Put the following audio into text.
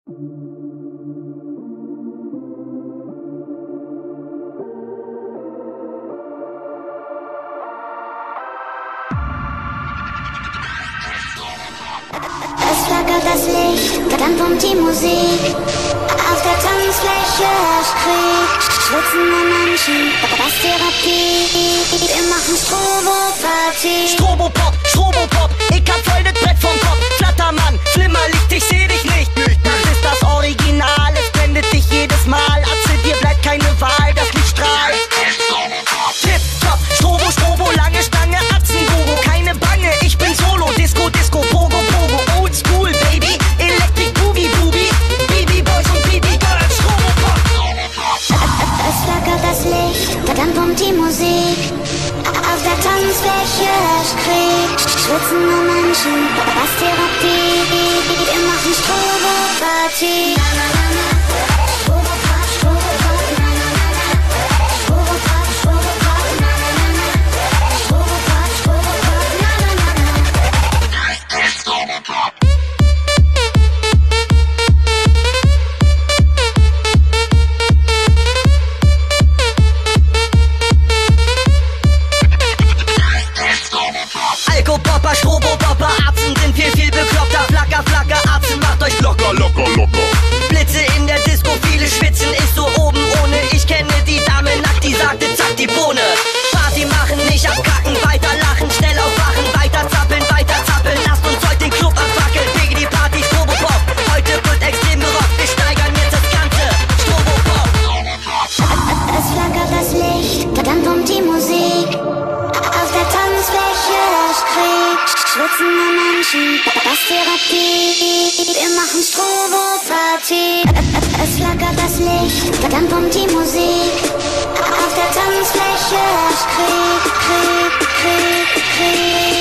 Es flackert das Licht, dann pumpt die Musik. Auf der Tanzfläche herrscht Krieg. Schwitzende Menschen, das Therapie. Wir machen Strobo-Party. Strobopop, Strobopop, ich hab voll das Brett vom Kopf. Flattermann, Flimmerlicht, ich seh dich nicht. Das ist das Original, es blendet dich jedes Mal. Atze, dir bleibt keine Wahl, das Licht strahlt. Tip, top, Strobo, Strobo, lange Stange, Atzenbogo, keine Bange. Ich bin Solo, Disco, Disco, Pogo, Pogo, Old School, Baby. Electric Boogie, Boogie, BB Boys und BB Girls, Strobopop. Es flackert das Licht, dann pumpt die Musik. Auf der Tanzfläche herrscht Krieg. Schwitzende Menschen, das Therapie. Wir machen Strobo-Party. Strobopop, Strobopop, na na na na. Strobopop, Strobopop, na na na na. Strobopop, Strobopop, na na na na. Strobopop. Alkopopper, Strobopopper, Arzen sind viel, viel bekloppter. Flacker, Flacker, Arzen, macht euch locker, locker, locker. Blitze in der Disco, viele schwitzen, ist so oben ohne. Ich kenne die Dame nackt, die sagte, zack, die Bohne. Party machen, nicht abkacken, weiter lachen, schnell aufwachen, weiter zappeln, lasst uns heute den Club abfackeln. Wege die Party, Strobopop, heute wird extrem gerockt, wir steigern jetzt das Ganze, Strobopop. Es flackert das Licht, dann pumpt die Musik. Auf der Tanzfläche herrscht Krieg. Schwitzende Menschen, das Therapie. Wir machen Strobo-Party. Es flackert das Licht, dann pumpt die Musik. Auf der Tanzfläche herrscht Krieg, Krieg, Krieg, Krieg.